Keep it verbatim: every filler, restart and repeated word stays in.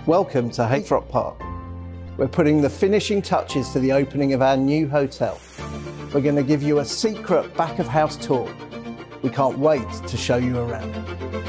Welcome to Heythrop Park. We're putting the finishing touches to the opening of our new hotel. We're going to give you a secret back of house tour. We can't wait to show you around.